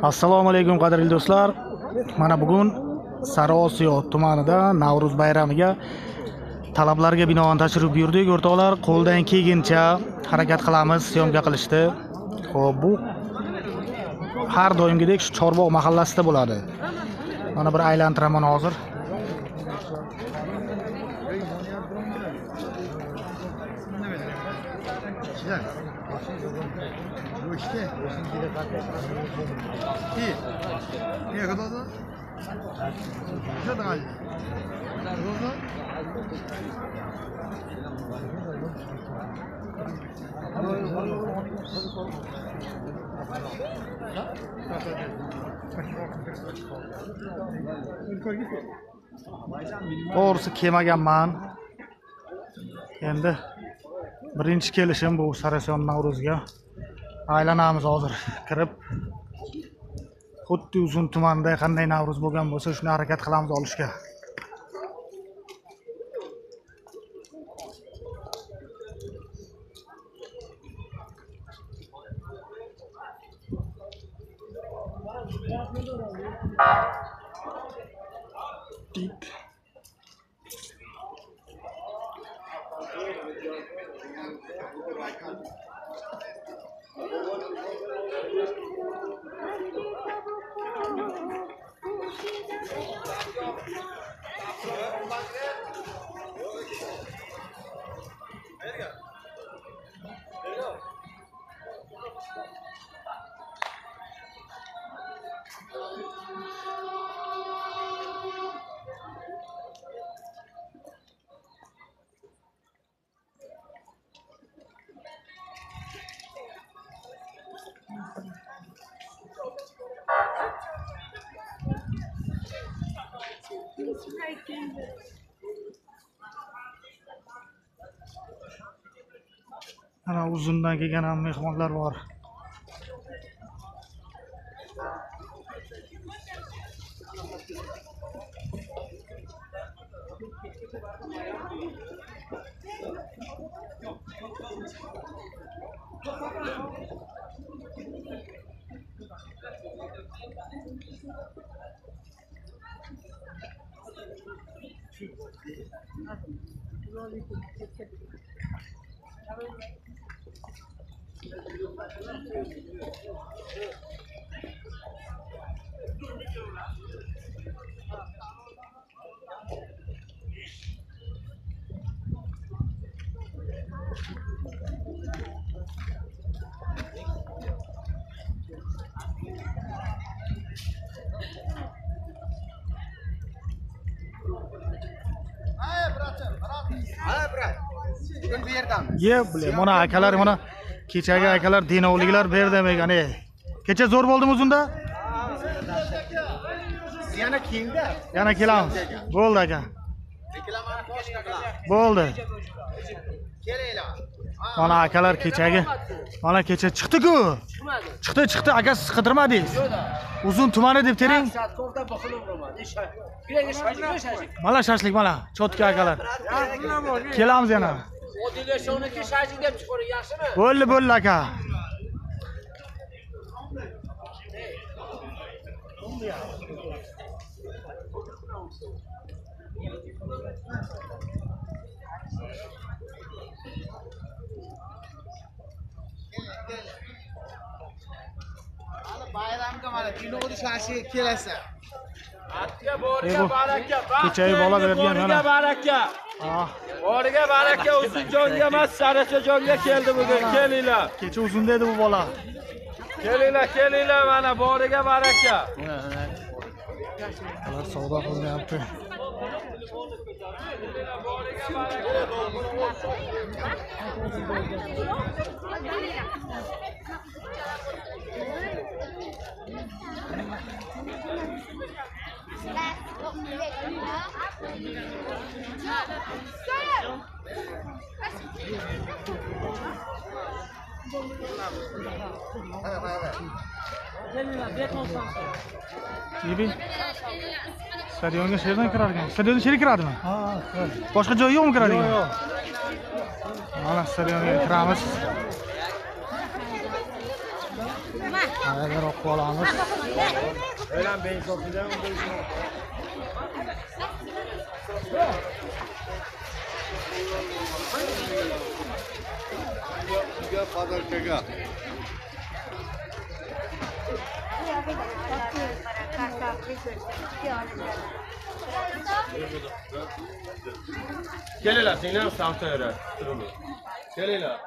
Assalomu alaykum qadrli do'stlar. Mana bugun Sariosiyo tumanida Navro'z bayramiga talablarga binoan tashrif buyurdik. O'rtoqlar, qo'ldan kelgancha harakat qilamiz, syomka qilishdi. Xo'p, bu har doimgidek shu Chorbog' mahallasida bo'ladi. Mana bir aylantiraman hozir. To'g'risi kelmaganman. Endi birinchi kelishim bu Sariosiyo Navro'zga. Aylanamiz hozir kirib. Xuddi uzun tumanda qanday Navro'z bo'lgan bo'lsa, shuni harakat qilamiz olishga. Ana uzundan kelgan ham mehmonlar bor. Ye, mana akalar, mana kechagi akalar dinovliklar berdi degan. Kecha zo'r bo'ldimi uzunda? Yana keldi. Yana kelamiz. Bo'ldi aka. Bo'ldi. Kelinglar. Mana akalar kechagi. Mana kecha chiqdi-ku. Chiqdi, aka siz qidirmadingiz. Uzun tumani deb tering. Mana shashlik mana, cho'tka akalar. Kelamiz yana. Bo'ldi aka. Bayramga mana kinoda shashi kelasa. Atga boriga baraka. Kechagi bola bergan mana. Baraka. Boriga baraka, Uzunjonga emas, Sariosiyoga keldi bugun. Kelinglar. Kecha uzunda edi bu bola. Kelinglar mana boriga baraka. Ular savdo qilyapti. Gibi. Stadionga sherdan kirar ekan. Stadionga sher kiradimi? Ha, boshqa joy yo'qmi kiradigan? Yo'q. Mana stadionga kiramiz. Agar o'qib olamiz. Öyle ben sokacağım. Gel kadar çeker. Gel hele senin sağta öyle. Gel hele.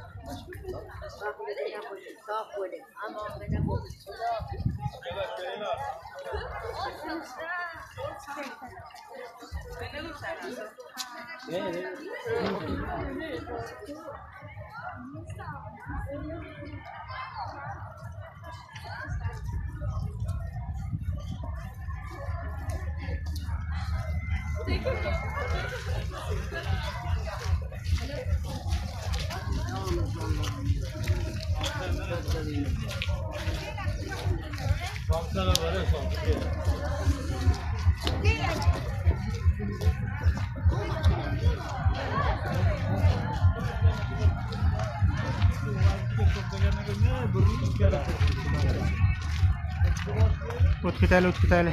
Baksana böyle son. O'tib ketaylik.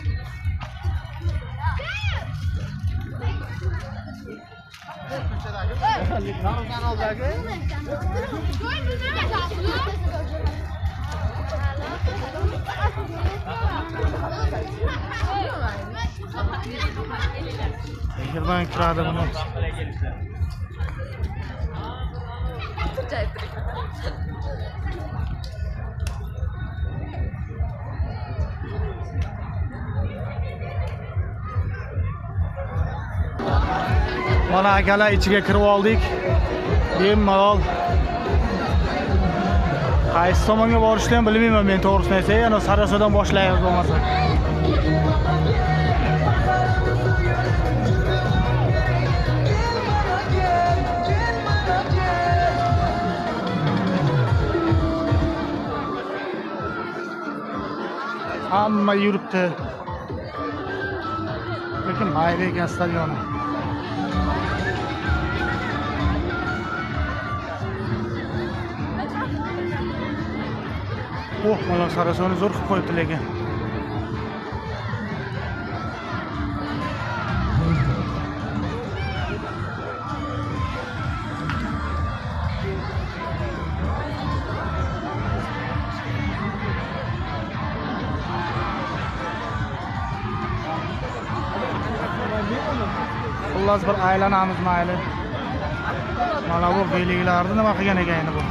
Yig'dan kiradi buni. Mana akalar ichiga kirib oldik. Bemalol. Qaysi tomonga borishni ham bilmayman men to'g'risini aytsam, yana Sarasodan boshlaymiz bo'lmasa. Hamma yuribdi. Lekin mayli ekan stadion. Mana Sarasoni zo'r qilib qo'yibdi lekin. Xullas bir aylanamiz mayli. Mana bu beyliklarni nima qilgan ekan bu?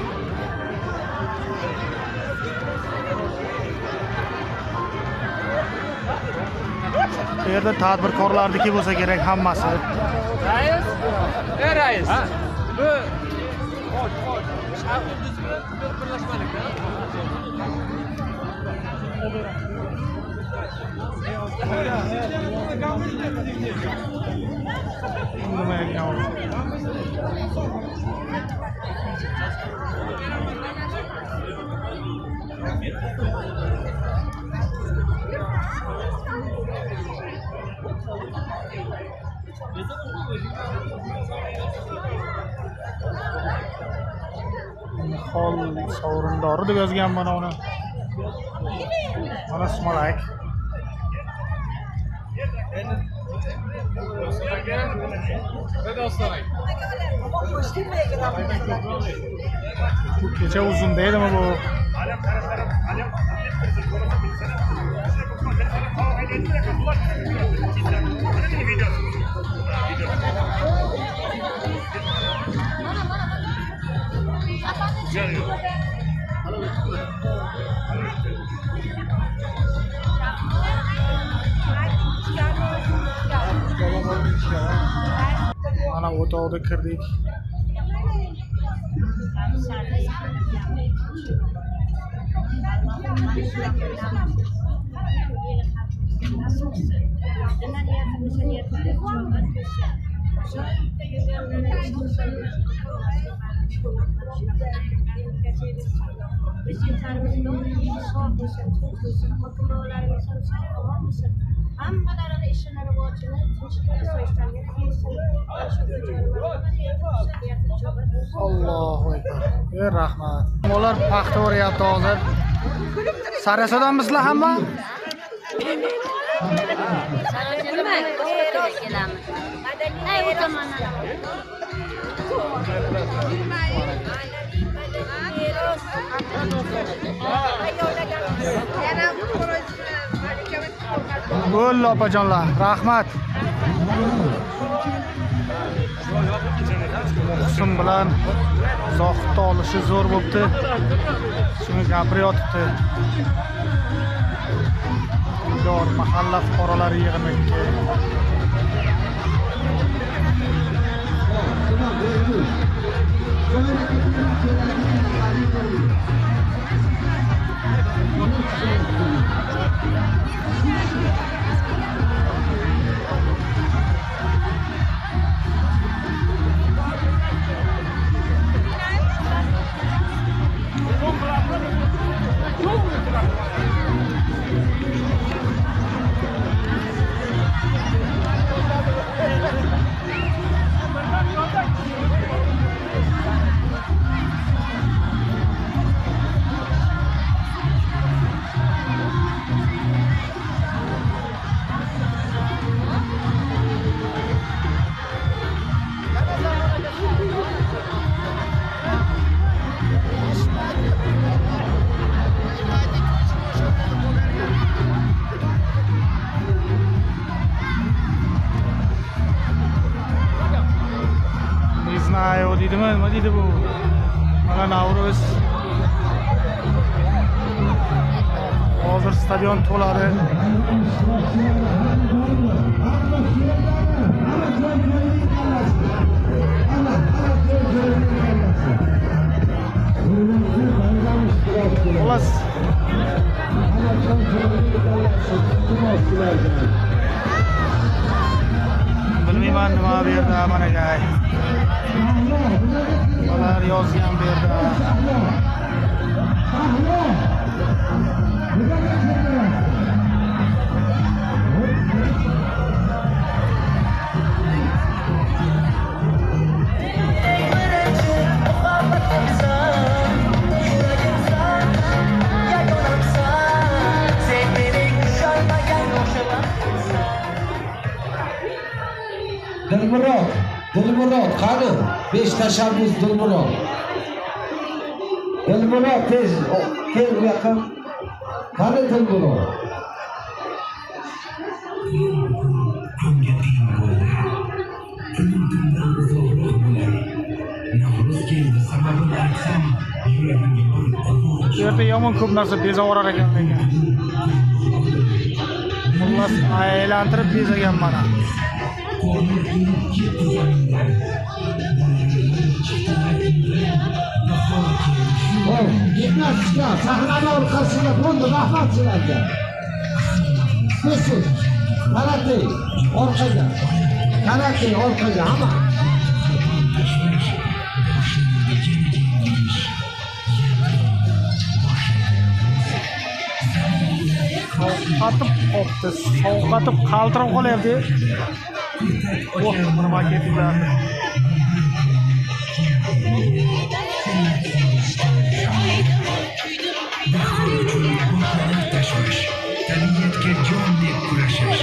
Bu yerda tadbirkorlarniki bo'lsa kerak hammasi. Rais? Rais. Bu Sharqimiz bilan birlashmalik. Hol sovrindori deb yozgan mana uni. Mana Sumalak. Bu kecha uzun deydimi bu? Mana o'tovda kirdik. Biz yetarimiz sog' bo'lsin, tinch bo'lsin, hokimlarimiz ham sog' bo'lsin. Hammalarida ishlari bojini tinchlikda so'yishdan yana bersin. Allohu akbar. Rahmat. Ular paxta o'ryapti hozir. Sarasadanmisizlar hamma? Bo'ldi opajonlar, rahmat. Husn bilan Zohidni olishi zo'r bo'libdi. Shuni gapirib yotibdi. Dor mahalla fuqarolari yig'iniga. Знаю, deydimi, nima deydi bu? Mana Navruz. Hozir stadion to'ladi. Xolos. Bilmayman nima berdi managa. Ular yozgan berdi. Dilmurod, qani? 5 tashabbus Dilmurod. Dilmurod tez, kel bu yoqqa. Qani Dilmurod? Hamga qiyin bo'ldi. Umidimdan uzoqroq bo'lar. Navruz keldi, sababini aytsam, yuragimga bir quvonch. Bu yerda yomon ko'p narsa bezavorar ekan menga. Xullas aylantirib bezagan mana. Gimnastika sahnani orqasida bo'ldi, rahmat sizlarga. Siz karate orqaga. Karate orqaga hamma. Atib qopti, sovqatib qaltirib qolyapti. Oh, buni maketlar. Tashvish, tabiatga jon deb kurashish,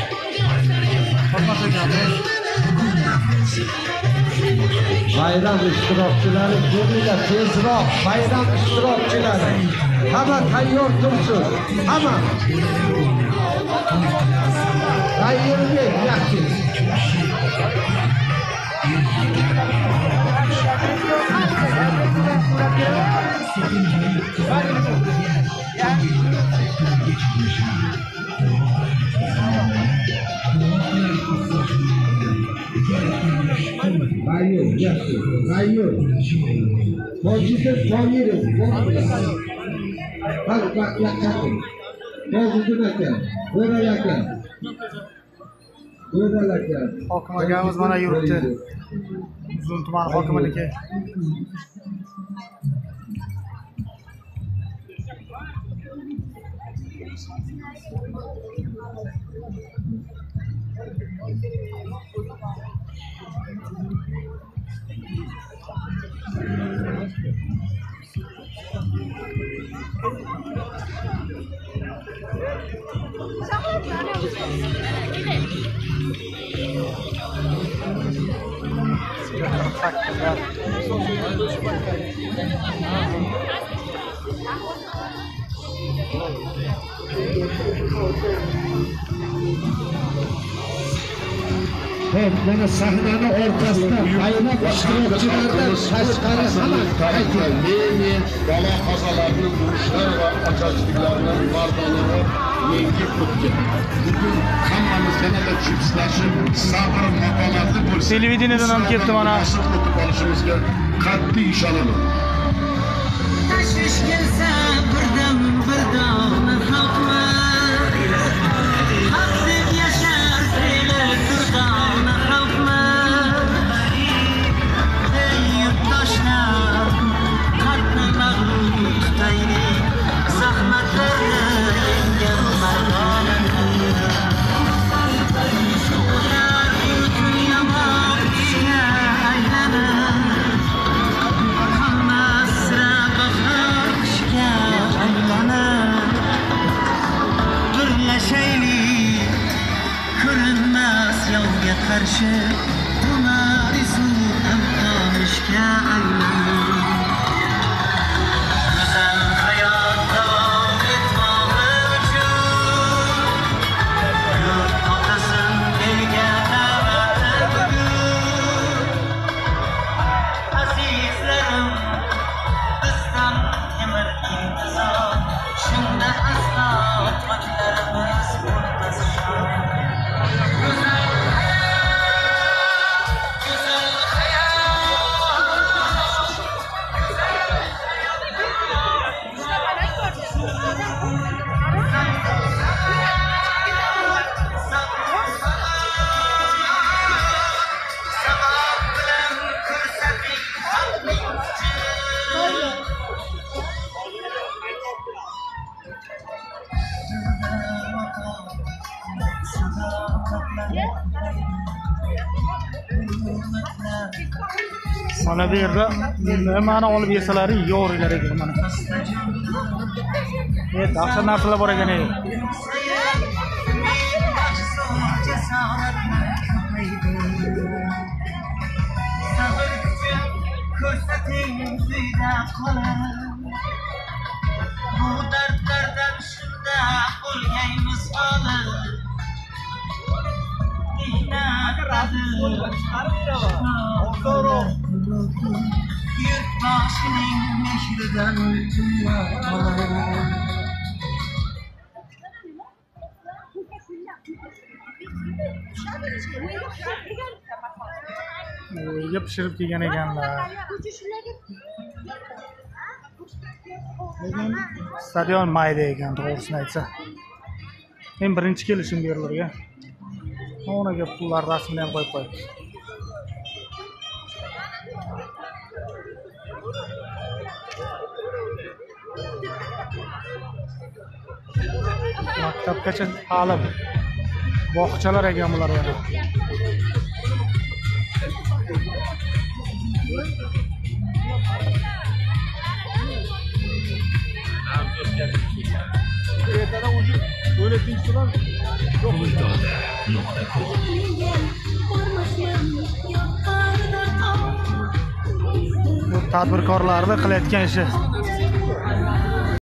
Bayram ishtirokchilari kelinglar, tezroq bayram ishtirokchilari. Hamma tayyor tursin. Hamma. Tayyorlik yaxshi. Tayyor, yaxshi. Tayyor. Hozirda tayyor. Bak, yakın. Hozirda yakın. Böyle yakın. Böyle yakın. Hokim akamiz mana yuribdi. Uzun tuman hokiminiki. Evet, mana sahnenin ortasida aynan ishtirokchilardan tashqari hamma qaytgan. Men bola qazalarning urushlar va ocharchiliklardan mardonani yengib o'tgan. Bugun hammamiz yanada chipslashib, sabr maqomatli bo'lsak, Televideniyadan ham ketdi mana. O'tib olishimizga qat'iy ishonaman. Tashvish kelsa birdan xalqma haq deb yashar fe'li turdona xalqma. Ey yurtdoshlar, qalbni mag'lub tutaylik, zahmatlarni yengan mardonani. Ular butun yomon ishga aylanib, qolmas sira bahor qishga aylanib. Birlashaylik, ko'rinmas yovga qarshi, umarizu hamqon ishga aylanib. Go'zal hayot davom etmog'i uchun yurt otasin elga da'vati bugun. Azizlarim, bizdan temir intizor, shunda aslo to'ylarimiz bo'lmas shon. Go'zal Mana bu yerda nimani olib yesalar yo'g'rilar ekan mana. Dahshat narsalar bor ekan. Ko'rsating uyda qolib, bu dardlardan shunda bo'lgaymiz olib. Yurtboshining mehridan Uyga pishirib kelgan ekanlar. Lekin stadion mayda ekan, to'g'risini aytsa. Men birinchi kelishim bu yerlarga. Onaga pullar rasmini ham qo'yib qo'yibdi. Maktabgacha ta'lim. Bog'chalar ekan bular yana. Bu tadbirkorlarning qilayotgan ishi.